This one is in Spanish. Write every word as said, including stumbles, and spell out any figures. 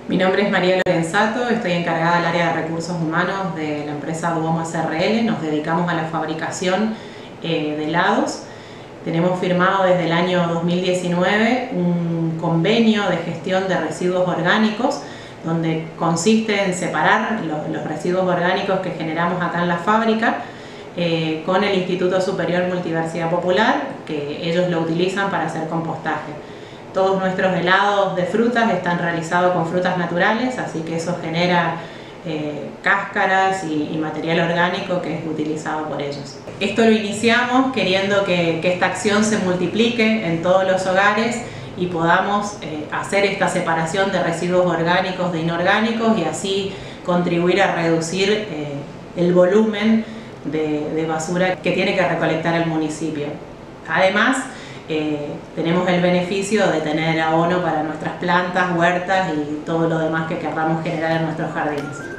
Mi nombre es María Lorenzato, estoy encargada del área de recursos humanos de la empresa Duomo S R L. Nos dedicamos a la fabricación eh, de helados. Tenemos firmado desde el año dos mil diecinueve un convenio de gestión de residuos orgánicos, donde consiste en separar los, los residuos orgánicos que generamos acá en la fábrica eh, con el Instituto Superior Multiversidad Popular, que ellos lo utilizan para hacer compostaje. Todos nuestros helados de frutas están realizados con frutas naturales, así que eso genera eh, cáscaras y, y material orgánico que es utilizado por ellos. Esto lo iniciamos queriendo que, que esta acción se multiplique en todos los hogares y podamos eh, hacer esta separación de residuos orgánicos de inorgánicos y así contribuir a reducir eh, el volumen de, de basura que tiene que recolectar el municipio. Además, Eh, tenemos el beneficio de tener abono para nuestras plantas, huertas y todo lo demás que queramos generar en nuestros jardines.